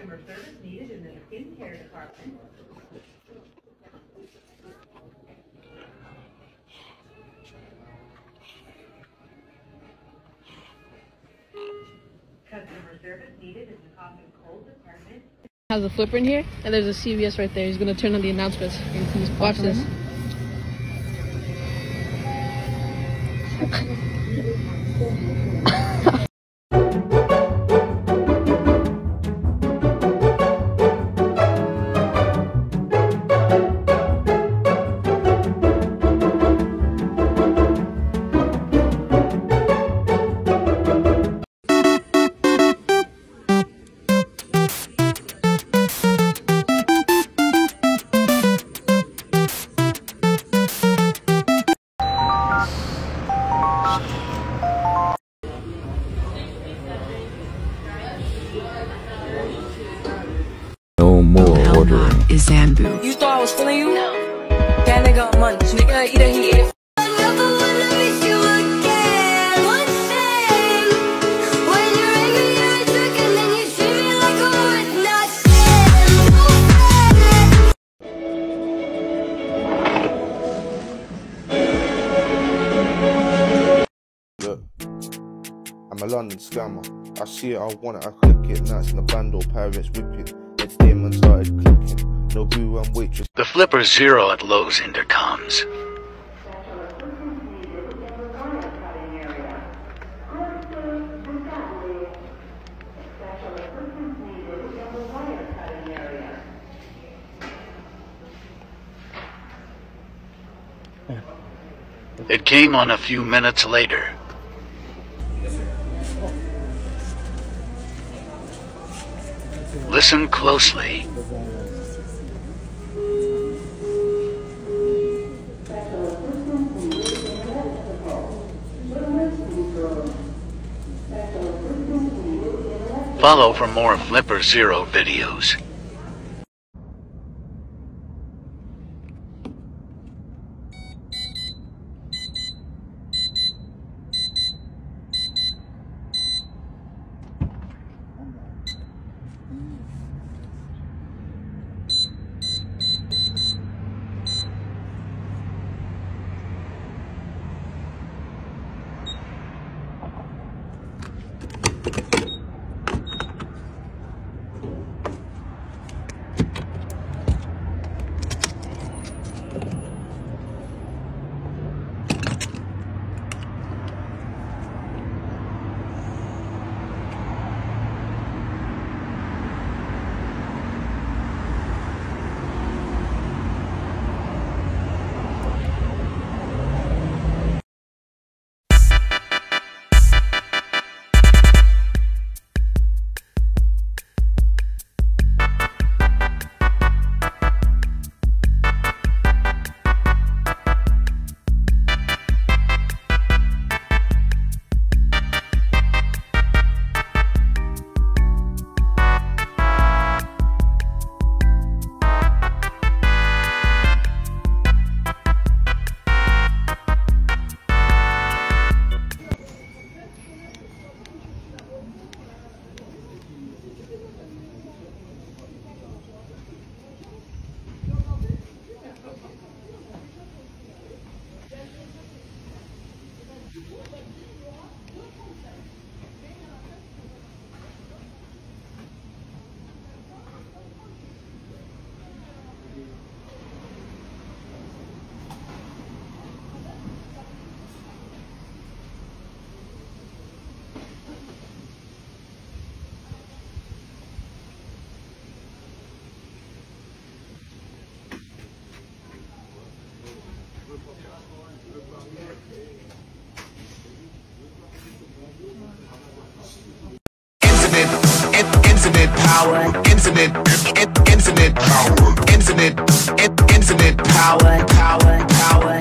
Customer service needed in the skincare department. Customer service needed in the cough and cold department. Has a flipper in here, and there's a CVS right there. He's gonna turn on the announcements. Watch this. No more ordering. Is Zambu. You thought I was feeling you? No. That nigga munch. Nigga either he ate. I never wanna miss you again. One thing, when you're angry and drunk and then you treat me like I'm worth nothing. Look, I'm a London scammer. I see it, I want it, I click it. Nights in the band or parents whipping. Next day man started clicking. No boo and waitress. The Flipper Zero at Lowe's intercoms. It came on a few minutes later. Listen closely. Follow for more Flipper Zero videos. Infinite power, infinite power, infinite power, power.